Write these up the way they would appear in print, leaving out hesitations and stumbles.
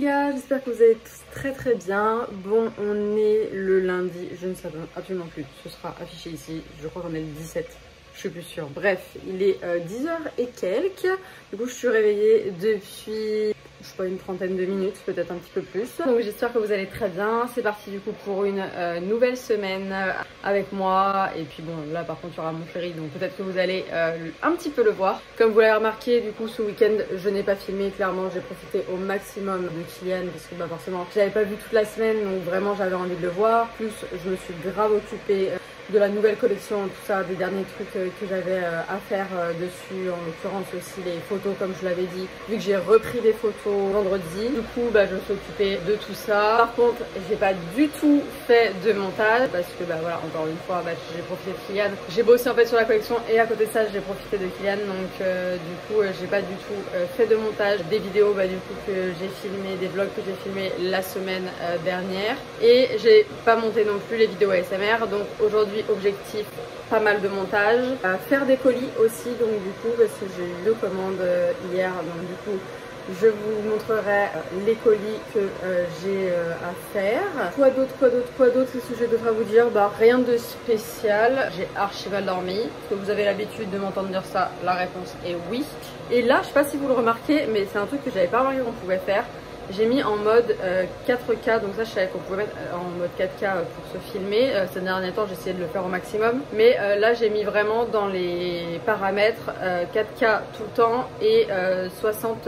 gars, j'espère que vous allez tous très bien. Bon, on est le lundi, je ne sais absolument plus, ce sera affiché ici, je crois qu'on est le 17, je suis plus sûre. Bref, il est 10h et quelques, du coup je suis réveillée depuis, je sais pas, une trentaine de minutes, peut-être un petit peu plus. Donc j'espère que vous allez très bien. C'est parti du coup pour une nouvelle semaine avec moi. Et puis bon, là par contre il y aura mon chéri, donc peut-être que vous allez un petit peu le voir. Comme vous l'avez remarqué, du coup ce week-end je n'ai pas filmé, clairement j'ai profité au maximum de Kylian parce que bah forcément je l'avais pas vu toute la semaine, donc vraiment j'avais envie de le voir. Plus je me suis grave occupée de la nouvelle collection, tout ça, des derniers trucs que j'avais à faire dessus, en l'occurrence aussi les photos comme je l'avais dit, vu que j'ai repris des photos vendredi, du coup bah, je me suis occupée de tout ça. Par contre j'ai pas du tout fait de montage parce que bah voilà, encore une fois bah, j'ai profité de Kylian, j'ai bossé en fait sur la collection et à côté de ça j'ai profité de Kylian, donc du coup j'ai pas du tout fait de montage des vidéos bah, du coup que j'ai filmé, des vlogs que j'ai filmé la semaine dernière, et j'ai pas monté non plus les vidéos ASMR. Donc aujourd'hui objectif, pas mal de montage, faire des colis aussi, donc du coup parce que j'ai eu 2 commandes hier, donc du coup je vous montrerai les colis que j'ai à faire. Quoi d'autre, qu'est-ce que je devrais vous dire? Bah rien de spécial, j'ai archi mal dormi. Est-ce que vous avez l'habitude de m'entendre dire ça? La réponse est oui. Et là je sais pas si vous le remarquez, mais c'est un truc que j'avais pas remarqué qu'on pouvait faire. J'ai mis en mode 4K, donc ça je savais qu'on pouvait mettre en mode 4K pour se filmer. Ces derniers temps j'ai essayé de le faire au maximum, mais là j'ai mis vraiment dans les paramètres 4K tout le temps et 60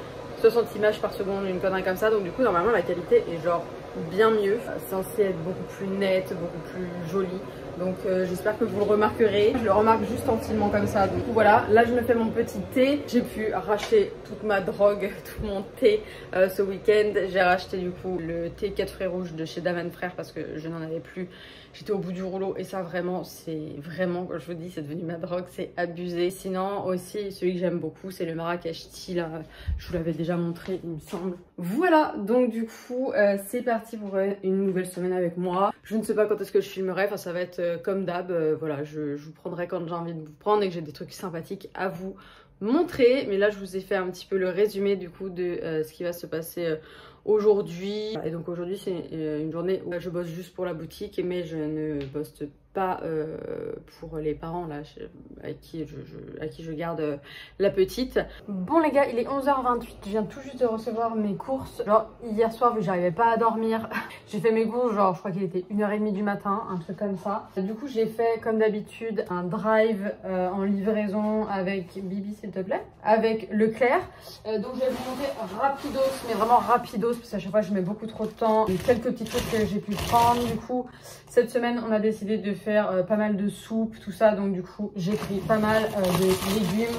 images par seconde, une connerie comme ça. Donc du coup normalement la qualité est genre bien mieux, censé être beaucoup plus nette, beaucoup plus jolie. Donc j'espère que vous le remarquerez. Je le remarque juste en filmant comme ça. Donc voilà, là je me fais mon petit thé. J'ai pu racheter toute ma drogue, tout mon thé ce week-end. J'ai racheté du coup le thé 4 fruits rouges de chez Daman Frères parce que je n'en avais plus. J'étais au bout du rouleau et ça vraiment, c'est vraiment, je vous dis, c'est devenu ma drogue, c'est abusé. Sinon aussi, celui que j'aime beaucoup, c'est le Marrakech Tea là. Je vous l'avais déjà montré, il me semble. Voilà, donc du coup, c'est parti pour une nouvelle semaine avec moi. Je ne sais pas quand est-ce que je filmerai, enfin ça va être comme d'hab. Voilà, je vous prendrai quand j'ai envie de vous prendre et que j'ai des trucs sympathiques à vous montrer. Mais là, je vous ai fait un petit peu le résumé du coup de ce qui va se passer aujourd'hui. Et donc aujourd'hui c'est une journée où je bosse juste pour la boutique, mais je ne bosse pas pour les parents là à qui je garde la petite. Bon les gars, il est 11h28, je viens tout juste de recevoir mes courses. Genre hier soir, vu que j'arrivais pas à dormir, j'ai fait mes courses, genre je crois qu'il était 1h30 du matin, un truc comme ça. Du coup j'ai fait comme d'habitude un drive en livraison avec Bibi s'il te plaît, avec Leclerc. Donc je vais vous montrer rapidos, mais vraiment rapidos parce qu'à chaque fois je mets beaucoup trop de temps. Et quelques petits trucs que j'ai pu prendre. Du coup cette semaine on a décidé de faire pas mal de soupes, tout ça, donc du coup j'ai pris pas mal de légumes,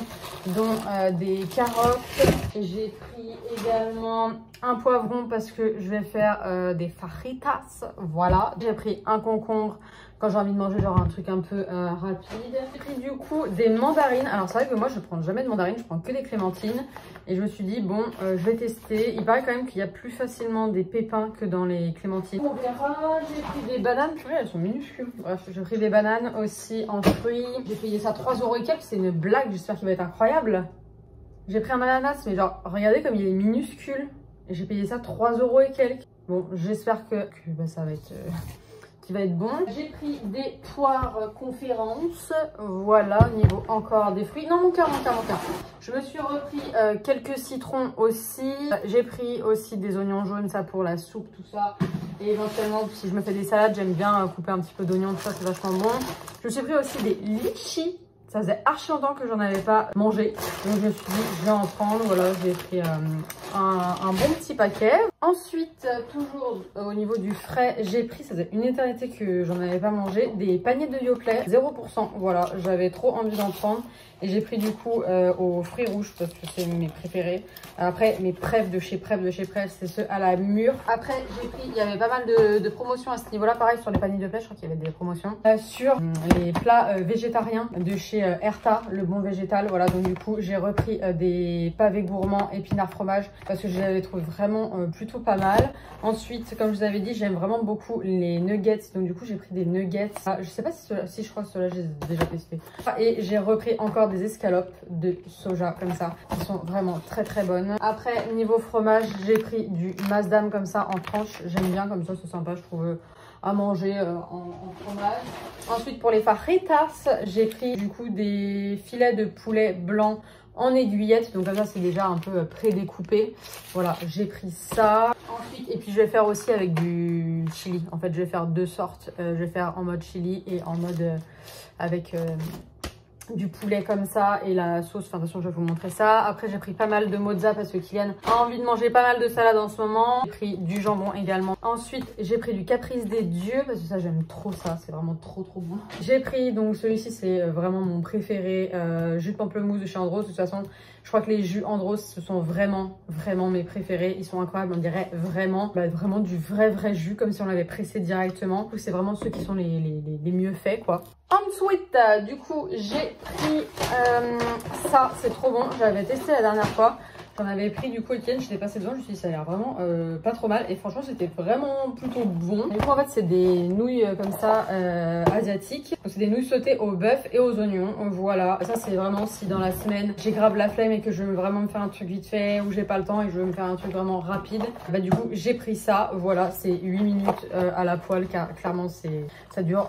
dont des carottes. J'ai pris également un poivron parce que je vais faire des fajitas, voilà. J'ai pris un concombre quand j'ai envie de manger genre un truc un peu rapide. J'ai pris du coup des mandarines. Alors c'est vrai que moi je prends jamais de mandarines, je prends que des clémentines. Et je me suis dit bon, je vais tester. Il paraît quand même qu'il y a plus facilement des pépins que dans les clémentines. On verra. J'ai pris des bananes, purée, elles sont minuscules. Bref, j'ai pris des bananes aussi en fruits. J'ai payé ça 3 € et quelques, c'est une blague, j'espère qu'il va être incroyable. J'ai pris un ananas, mais genre regardez comme il est minuscule. Et j'ai payé ça 3 € et quelques. Bon, j'espère que bah, ça va être... qui va être bon. J'ai pris des poires conférence, voilà, niveau encore des fruits. Non, mon cœur. Je me suis repris quelques citrons aussi. J'ai pris aussi des oignons jaunes, ça pour la soupe, tout ça. Et éventuellement, si je me fais des salades, j'aime bien couper un petit peu d'oignons, tout ça, c'est vachement bon. Je me suis pris aussi des litchis. Ça faisait archi longtemps que j'en avais pas mangé. Donc je me suis dit, je vais en prendre. Voilà, j'ai pris un bon petit paquet. Ensuite, toujours au niveau du frais, j'ai pris, ça faisait une éternité que j'en avais pas mangé, des paniers de Yoplait, 0%. Voilà, j'avais trop envie d'en prendre. Et j'ai pris du coup aux fruits rouges parce que c'est mes préférés. Après, mes Pref de chez Pref, c'est ceux à la mûre. Après, j'ai pris, il y avait pas mal de promotions à ce niveau-là. Pareil, sur les paniers de pêche, je crois qu'il y avait des promotions. Sur les plats végétariens de chez Erta, le bon végétal. Voilà, donc du coup, j'ai repris des pavés gourmands épinards fromage parce que je les avais trouvés vraiment plutôt pas mal. Ensuite, comme je vous avais dit, j'aime vraiment beaucoup les nuggets. Donc du coup, j'ai pris des nuggets. Je sais pas si je crois que ceux-là, j'ai déjà testé. Et j'ai repris encore des escalopes de soja comme ça, qui sont vraiment très très bonnes. Après, niveau fromage, j'ai pris du Maasdam comme ça en tranches. J'aime bien comme ça, c'est sympa, je trouve, à manger en fromage. Ensuite, pour les fajitas, j'ai pris du coup des filets de poulet blanc en aiguillette, donc comme ça c'est déjà un peu pré-découpé. Voilà, j'ai pris ça. Ensuite, et puis je vais faire aussi avec du chili. En fait, je vais faire deux sortes. Je vais faire en mode chili et en mode avec du poulet comme ça et la sauce. Enfin, de toute façon, je vais vous montrer ça. Après, j'ai pris pas mal de mozza parce que Kylian a envie de manger pas mal de salade en ce moment. J'ai pris du jambon également. Ensuite, j'ai pris du caprice des dieux parce que ça, j'aime trop ça. C'est vraiment trop bon. J'ai pris, donc celui-ci, c'est vraiment mon préféré. Jus de pamplemousse de chez Andros. De toute façon, je crois que les jus Andros, ce sont vraiment mes préférés. Ils sont incroyables. On dirait vraiment du vrai jus, comme si on l'avait pressé directement. C'est vraiment ceux qui sont les mieux faits, quoi. Ensuite, du coup, j'ai pris ça, c'est trop bon. J'avais testé la dernière fois. J'en avais pris du coup, j'étais passée devant, je me suis dit ça a l'air vraiment pas trop mal. Et franchement, c'était vraiment plutôt bon. Du coup, en fait, c'est des nouilles comme ça asiatiques. Donc, c'est des nouilles sautées au bœuf et aux oignons. Voilà. Ça, c'est vraiment si dans la semaine, j'ai grave la flemme et que je veux vraiment me faire un truc vite fait ou j'ai pas le temps et que je veux me faire un truc vraiment rapide. Bah, du coup, j'ai pris ça. Voilà, c'est 8 minutes à la poêle car clairement, ça dure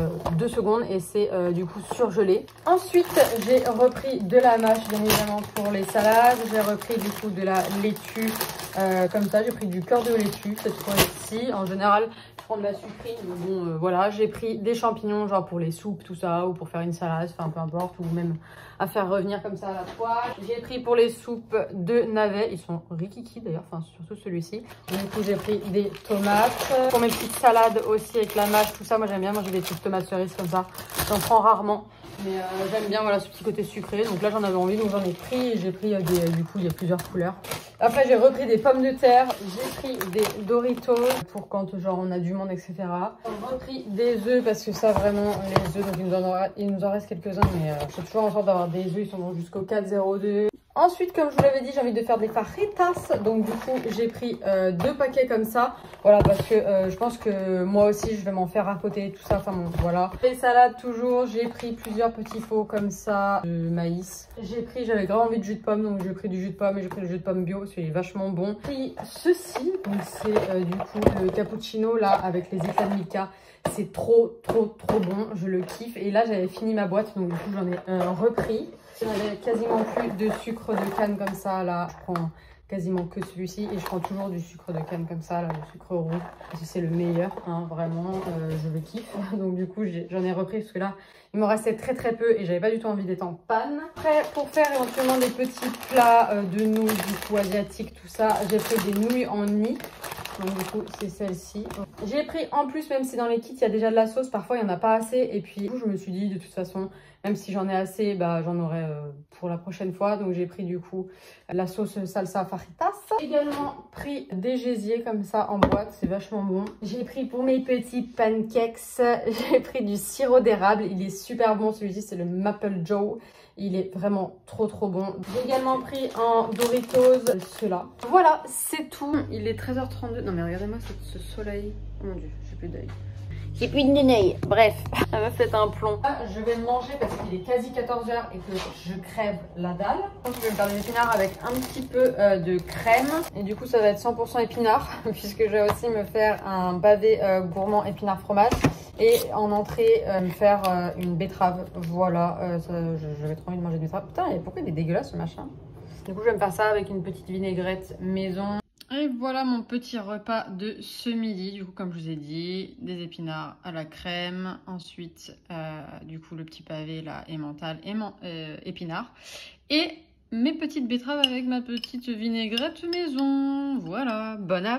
2 secondes et c'est du coup surgelé. Ensuite, j'ai repris de la mâche, bien évidemment, pour les salades. J'ai repris du coup de la laitue comme ça. J'ai pris du cœur de laitue cette fois-ci. En général, je prends de la sucrine. Mais bon, voilà. J'ai pris des champignons, genre pour les soupes, tout ça, ou pour faire une salade, enfin peu importe, ou même à faire revenir comme ça à la poêle. J'ai pris pour les soupes de navets. Ils sont rikiki d'ailleurs, enfin surtout celui-ci. Du coup, j'ai pris des tomates. Pour mes petites salades aussi avec la mâche, tout ça, moi j'aime bien manger des petites tomates cerises comme ça. J'en prends rarement. Mais j'aime bien voilà, ce petit côté sucré. Donc là, j'en avais envie, donc j'en ai pris. Et j'ai pris du coup, il y a plusieurs couleurs. Après, j'ai repris des pommes de terre. J'ai pris des Doritos pour quand genre on a du monde, etc. J'ai repris des œufs parce que ça, vraiment, les œufs, donc il nous en reste quelques-uns. Mais je suis toujours en sorte d'avoir des œufs. Ils sont bons jusqu'au 4,02. Ensuite, comme je vous l'avais dit, j'ai envie de faire des fajitas. Donc du coup, j'ai pris 2 paquets comme ça. Voilà, parce que je pense que moi aussi, je vais m'en faire à côté, tout ça. Enfin bon, voilà. Les salades, toujours. J'ai pris plusieurs petits pots comme ça de maïs. J'avais grave envie de jus de pomme, donc j'ai pris du jus de pomme et j'ai pris le jus de pomme bio. C'est vachement bon. J'ai pris ceci. Donc c'est du coup le cappuccino là avec les éclats de mica. C'est trop bon. Je le kiffe. Et là, j'avais fini ma boîte, donc du coup, j'en ai repris. Je n'avais quasiment plus de sucre de canne comme ça, là, je prends quasiment que celui-ci et je prends toujours du sucre de canne comme ça, là, le sucre roux, parce que c'est le meilleur, hein, vraiment, je le kiffe. Donc du coup, j'en ai repris parce que là, il m'en restait très peu et j'avais pas du tout envie d'être en panne. Après, pour faire éventuellement des petits plats de nouilles, du coup, asiatiques, tout ça, j'ai pris des nouilles en nid. Donc du coup, c'est celle-ci. J'ai pris en plus, même si dans les kits, il y a déjà de la sauce, parfois il n'y en a pas assez. Et puis, du coup, je me suis dit, de toute façon, même si j'en ai assez, bah, j'en aurai pour la prochaine fois. Donc j'ai pris du coup la sauce salsa fajitas. J'ai également pris des gésiers comme ça en boîte, c'est vachement bon. J'ai pris pour mes petits pancakes, j'ai pris du sirop d'érable. Il est super bon, celui-ci c'est le Maple Joe. Il est vraiment trop bon. J'ai également pris en Doritos ceux-là. Voilà, c'est tout. Il est 13h32. Non mais regardez-moi ce soleil. Oh mon dieu, j'ai plus d'œil. J'ai plus de nez. Bref, ça m'a fait un plomb. Là, je vais manger parce qu'il est quasi 14h et que je crève la dalle. Je vais me faire des épinards avec un petit peu de crème. Et du coup, ça va être 100% épinard puisque je vais aussi me faire un pavé gourmand épinard fromage. Et en entrée, me faire une betterave. Voilà, j'avais trop envie de manger de betterave. Putain, et pourquoi il est dégueulasse ce machin? Du coup, je vais me faire ça avec une petite vinaigrette maison. Et voilà mon petit repas de ce midi. Du coup, comme je vous ai dit, des épinards à la crème. Ensuite, du coup, le petit pavé là, emmental et épinards. Et mes petites betteraves avec ma petite vinaigrette maison. Voilà, bon app!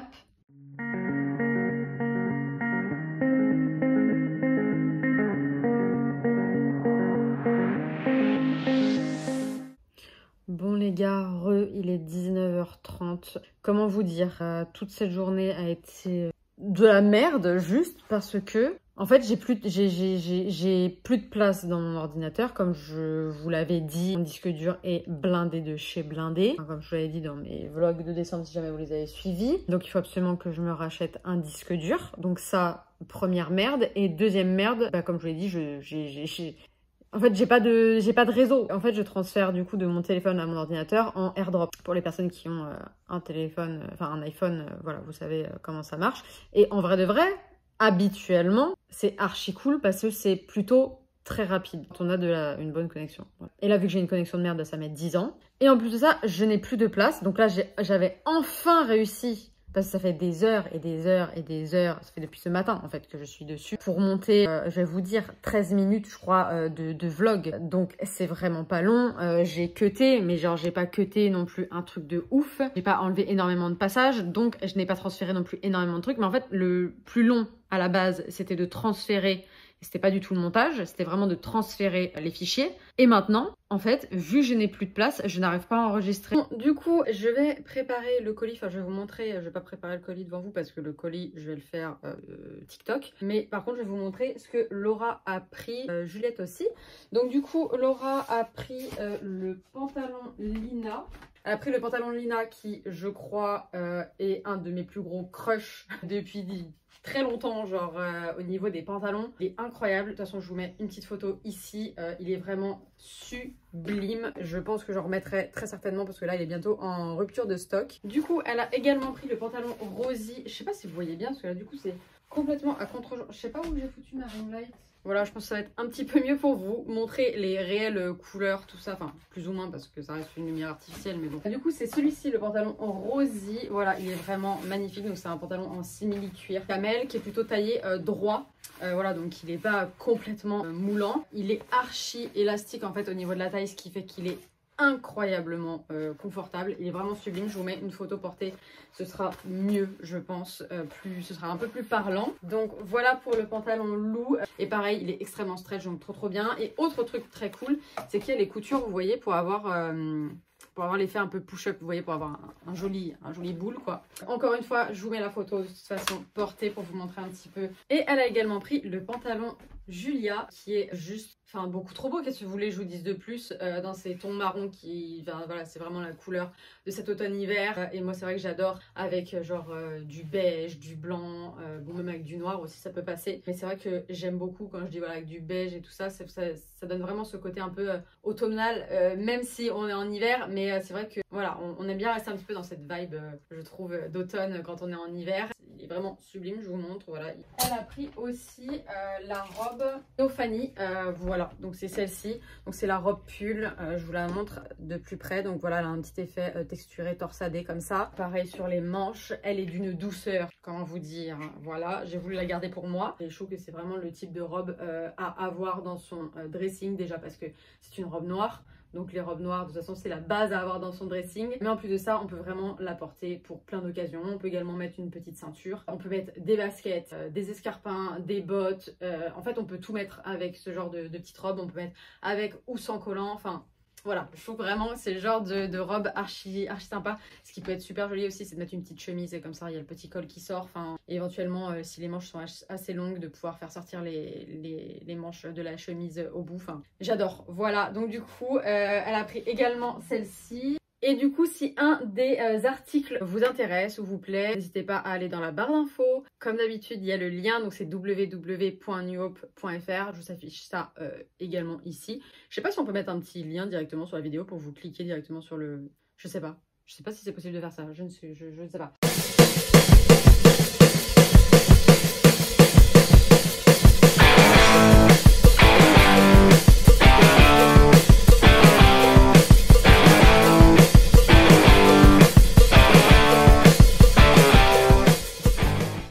Bon les gars, il est 19h30. Comment vous dire, toute cette journée a été de la merde juste parce que en fait j'ai plus de place dans mon ordinateur. Comme je vous l'avais dit, mon disque dur est blindé de chez blindé, enfin, comme je vous l'avais dit dans mes vlogs de décembre si jamais vous les avez suivis. Donc il faut absolument que je me rachète un disque dur. Donc ça, première merde. Et deuxième merde, bah, comme je vous l'ai dit, En fait, j'ai pas de réseau. En fait, je transfère du coup de mon téléphone à mon ordinateur en AirDrop. Pour les personnes qui ont un téléphone, enfin un iPhone, voilà, vous savez comment ça marche. Et en vrai de vrai, habituellement, c'est archi cool parce que c'est plutôt très rapide quand on a une bonne connexion. Voilà. Et là, vu que j'ai une connexion de merde, ça met 10 ans. Et en plus de ça, je n'ai plus de place. Donc là, j'avais enfin réussi, parce que ça fait des heures et des heures et des heures, ça fait depuis ce matin en fait que je suis dessus, pour monter, je vais vous dire, 13 minutes je crois de vlog. Donc c'est vraiment pas long. J'ai cuté, mais genre j'ai pas cuté non plus un truc de ouf. J'ai pas enlevé énormément de passages, donc je n'ai pas transféré non plus énormément de trucs. Mais en fait, le plus long à la base, c'était de transférer. C'était pas du tout le montage, c'était vraiment de transférer les fichiers. Et maintenant, en fait, vu que je n'ai plus de place, je n'arrive pas à enregistrer. Bon, du coup, je vais préparer le colis. Enfin, je vais vous montrer, je vais pas préparer le colis devant vous parce que le colis, je vais le faire TikTok. Mais par contre, je vais vous montrer ce que Laura a pris, Juliette aussi. Donc du coup, Laura a pris le pantalon Lina. Elle a pris le pantalon Lina qui, je crois, est un de mes plus gros crushs depuis très longtemps, genre au niveau des pantalons. Il est incroyable. De toute façon, je vous mets une petite photo ici. Il est vraiment sublime. Je pense que j'en remettrai très certainement parce que là, il est bientôt en rupture de stock. Du coup, elle a également pris le pantalon Rosy. Je sais pas si vous voyez bien parce que là, du coup, c'est complètement à contre-jour. Je sais pas où j'ai foutu ma ring light. Voilà, je pense que ça va être un petit peu mieux pour vous montrer les réelles couleurs, tout ça, enfin plus ou moins parce que ça reste une lumière artificielle, mais bon. Du coup, c'est celui-ci, le pantalon en rosy. Voilà, il est vraiment magnifique. Donc c'est un pantalon en simili-cuir camel qui est plutôt taillé droit. Voilà, donc il n'est pas complètement moulant. Il est archi élastique en fait au niveau de la taille, ce qui fait qu'il est incroyablement confortable. Il est vraiment sublime. Je vous mets une photo portée, ce sera mieux je pense, ce sera un peu plus parlant. Donc voilà pour le pantalon Lou. Et pareil, il est extrêmement stretch, donc trop bien. Et autre truc très cool, c'est qu'il y a les coutures, vous voyez, pour avoir l'effet un peu push-up, vous voyez, pour avoir un joli boule quoi. Encore une fois, je vous mets la photo de toute façon portée pour vous montrer un petit peu. Et elle a également pris le pantalon Julia qui est juste, enfin beaucoup trop beau. Qu'est-ce que vous voulez que je vous dise de plus, dans ces tons marrons qui, enfin, voilà, c'est vraiment la couleur de cet automne-hiver. Et moi c'est vrai que j'adore avec genre du beige, du blanc, bon même avec du noir aussi ça peut passer. Mais c'est vrai que j'aime beaucoup quand je dis voilà avec du beige et tout ça, ça donne vraiment ce côté un peu automnal, même si on est en hiver. Mais c'est vrai que voilà, on aime bien rester un petit peu dans cette vibe, je trouve, d'automne quand on est en hiver. Il est vraiment sublime, je vous montre, voilà. Elle a pris aussi la robe Fanny, voilà, donc c'est celle-ci. Donc c'est la robe pull, je vous la montre de plus près. Donc voilà, elle a un petit effet texturé, torsadé comme ça. Pareil sur les manches, elle est d'une douceur, comment vous dire, voilà. J'ai voulu la garder pour moi. Et je trouve que c'est vraiment le type de robe à avoir dans son dressing, déjà parce que c'est une robe noire. Donc les robes noires, de toute façon, c'est la base à avoir dans son dressing. Mais en plus de ça, on peut vraiment la porter pour plein d'occasions. On peut également mettre une petite ceinture. On peut mettre des baskets, des escarpins, des bottes. En fait, on peut tout mettre avec ce genre de petites robes. On peut mettre avec ou sans collant. Enfin, voilà, je trouve vraiment que c'est le genre de robe archi sympa. Ce qui peut être super joli aussi, c'est de mettre une petite chemise et comme ça il y a le petit col qui sort. Enfin, éventuellement, si les manches sont assez longues, de pouvoir faire sortir les manches de la chemise au bout. Enfin, j'adore. Voilà, donc du coup, elle a pris également celle-ci. Et du coup, si un des articles vous intéresse ou vous plaît, n'hésitez pas à aller dans la barre d'infos. Comme d'habitude, il y a le lien, donc c'est www.newhope.fr. Je vous affiche ça également ici. Je sais pas si on peut mettre un petit lien directement sur la vidéo pour vous cliquer directement sur le... Je sais pas si c'est possible de faire ça, je ne sais pas.